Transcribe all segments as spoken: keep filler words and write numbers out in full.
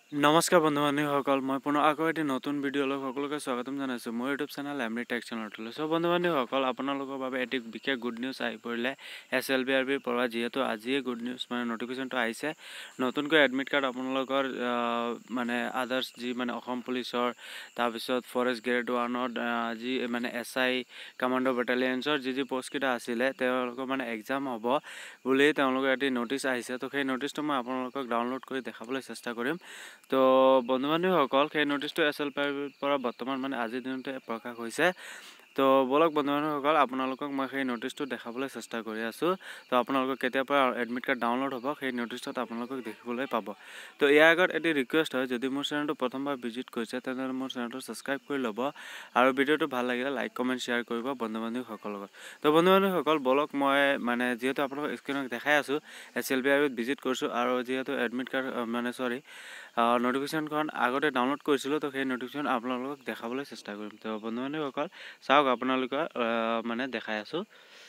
নমস্কাৰ বন্ধু বান্ধৱীসকল, মই পুনৰ আকৌ এটি নতুন ভিডিঅ'লৈ সকলোকে স্বাগতম জনাইছোঁ মোৰ ইউটিউব চেনেল এমৰি টেক চেনেলটোলৈ। চ' বন্ধু বান্ধৱীসকল, আপোনালোকৰ বাবে এটি বিশেষ গুড নিউজ আহি পৰিলে এছ এল বি আৰ বিৰ পৰা, যিহেতু আজিয়ে গুড নিউজ মানে নটিফিকেশ্যনটো আহিছে। নতুনকৈ এডমিট কাৰ্ড আপোনালোকৰ মানে আদাৰ্ছ যি মানে অসম পুলিচৰ, তাৰপিছত ফৰেষ্ট গ্ৰেড ওৱানত যি মানে এছ আই কামাণ্ডো বেটেলিয়নছৰ যি যি পষ্টকেইটা আছিলে, তেওঁলোকৰ মানে এক্সাম হ'ব বুলি তেওঁলোকৰ এটি নটিচ আহিছে। তো সেই নটিচটো মই আপোনালোকক ডাউনলোড কৰি দেখাবলৈ চেষ্টা কৰিম। তো বন্ধু বান্ধৱীসকল, সেই নটিচটো এছ এল পিৰ পৰা বৰ্তমান মানে আজিৰ দিনতে প্ৰকাশ হৈছে। তো বলক বন্ধু বান্ধৱীসকল, আপোনালোকক মই সেই নটিচটো দেখাবলৈ চেষ্টা কৰি আছোঁ। তো আপোনালোকক কেতিয়াৰ পৰা এডমিট কাৰ্ড ডাউনলোড হ'ব সেই নটিচটোত আপোনালোকক দেখিবলৈ পাব। তো ইয়াৰ আগত এটি ৰিকুৱেষ্ট হয়, যদি মোৰ চেনেলটো প্ৰথমবাৰ ভিজিট কৰিছে তেনেহ'লে মোৰ চেনেলটো ছাবস্ক্ৰাইব কৰি ল'ব, আৰু ভিডিঅ'টো ভাল লাগিলে লাইক কমেণ্ট শ্বেয়াৰ কৰিব বন্ধু বান্ধৱীসকলৰ লগত। তো বন্ধু বান্ধৱীসকল, বলক মই মানে যিহেতু আপোনালোকক স্ক্ৰীণত দেখাই আছোঁ, এছ এল বি আৰ বিত ভিজিট কৰিছোঁ, আৰু যিহেতু এডমিট কাৰ্ড মানে চৰি নটিফিকেশ্যনখন আগতে ডাউনলোড কৰিছিলোঁ, তো সেই নটিফিকেশ্যন আপোনালোকক দেখাবলৈ চেষ্টা কৰিম। তো বন্ধু বান্ধৱীসকল চাওক, আপোনালোকৰ মানে দেখাই আছোঁ।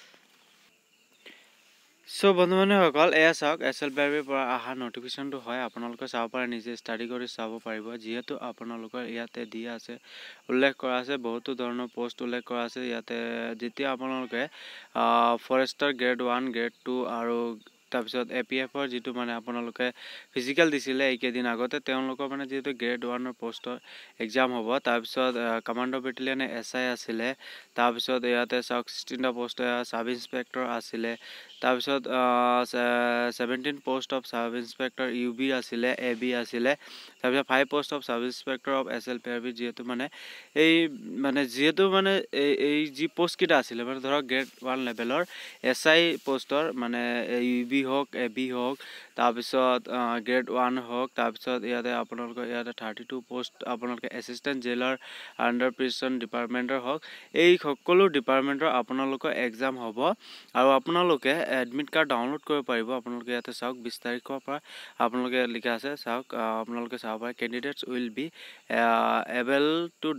চ' বন্ধু বান্ধৱীসকল, এয়া চাওক এছ এল বি আৰ বিৰ পৰা অহা নটিফিকেশ্যনটো হয়। আপোনালোকে চাব পাৰে, নিজে ষ্টাডি কৰি চাব পাৰিব, যিহেতু আপোনালোকৰ ইয়াতে দিয়া আছে, উল্লেখ কৰা আছে, বহুতো ধৰণৰ পষ্ট উল্লেখ কৰা আছে ইয়াতে। যেতিয়া আপোনালোকে forester grade one grade two আৰু তাৰপিছত এ পি এফৰ যিটো মানে আপোনালোকে ফিজিকেল দিছিলে এইকেইদিন আগতে, তেওঁলোকৰ মানে যিহেতু গ্ৰেড ওৱানৰ পষ্টৰ এক্সাম হ'ব। তাৰপিছত কামাণ্ডো বেটেলিয়নে এছ আই আছিলে, তাৰপিছত ইয়াতে চাওক ছিক্সটিনটা পষ্ট ছাব ইনস্পেক্টৰ আছিলে, তাৰপিছত seventeen post of sub inspector U B আছিলে, এ বি আছিলে, তাৰপিছত five post of sub inspector of S L P R B. যিহেতু মানে এই মানে যিহেতু মানে এই এই যি পষ্টকেইটা আছিলে মানে ধৰক গ্ৰেড ওৱান লেভেলৰ এছ আই পষ্টৰ মানে ইউ বি হওক, এ বি হওক, তাৰপিছত গ্ৰেড ওৱান হওক, তাৰপিছত ইয়াতে আপোনালোকৰ ইয়াতে থাৰ্টি টু পষ্ট আপোনালোকে এছিষ্টেণ্ট জেইলাৰ আণ্ডাৰ প্ৰিজন ডিপাৰ্টমেণ্টৰ হওক, এই সকলো ডিপাৰ্টমেণ্টৰ আপোনালোকৰ এক্সাম হ'ব। আৰু আপোনালোকে এডমিট কাৰ্ড ডাউনলোড কৰিব পাৰিব। আপোনালোকে ইয়াতে চাওক, বিছ তাৰিখৰ পৰা আপোনালোকে লিখা আছে, চাওক আপোনালোকে চাব পাৰে, candidates will be able to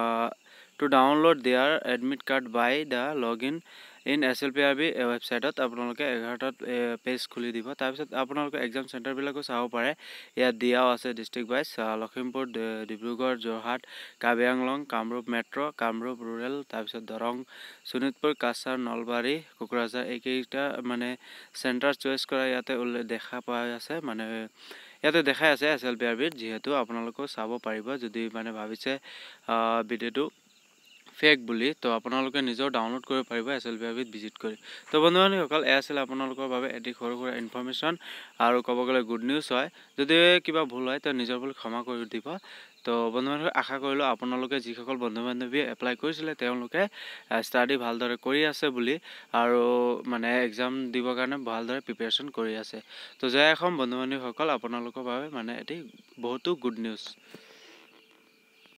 to download their admit card by the log in in S L P R B ৱেবছাইটত। আপোনালোকে এঘাৰটাত পেজ খুলি দিব। তাৰপিছত আপোনালোকে এক্সাম চেণ্টাৰবিলাকো চাব পাৰে, ইয়াত দিয়াও আছে district wise, Lakhimpur, Dibrugarh, Jorhat, Karbi Anglong, Kamrup metro', Kamrup rural, তাৰপিছত দৰং, শোণিতপুৰ, কাছাৰ, নলবাৰী, কোকৰাঝাৰ, এইকেইটা মানে চেণ্টাৰ চইচ কৰা ইয়াতে উল্লেখ দেখা পোৱা আছে। মানে ইয়াতে দেখাই আছে এছ এল বি আৰ বিত, যিহেতু আপোনালোকেও চাব পাৰিব। যদি মানে ভাবিছে ভিডিঅ'টো ফেক বুলি, তো আপোনালোকে নিজেও ডাউনলোড কৰিব পাৰিব এছ এল বি আৰ বিত ভিজিট কৰি। তো বন্ধু বান্ধৱীসকল, এয়া আছিল আপোনালোকৰ বাবে এটি সৰু সুৰা ইনফৰ্মেশ্যন, আৰু ক'ব গ'লে গুড নিউজ হয়। যদি কিবা ভুল হয় তো নিজৰ ভুল ক্ষমা কৰি দিব। তো বন্ধু বান্ধৱী, আশা কৰিলোঁ আপোনালোকে যিসকল বন্ধু বান্ধৱীয়ে এপ্লাই কৰিছিলে তেওঁলোকে ষ্টাডি ভালদৰে কৰি আছে বুলি, আৰু মানে এক্সাম দিবৰ কাৰণে ভালদৰে প্ৰিপেৰেশ্যন কৰি আছে। তো জয় অসম বন্ধু বান্ধৱীসকল, আপোনালোকৰ বাবে মানে এটি বহুতো গুড নিউজ।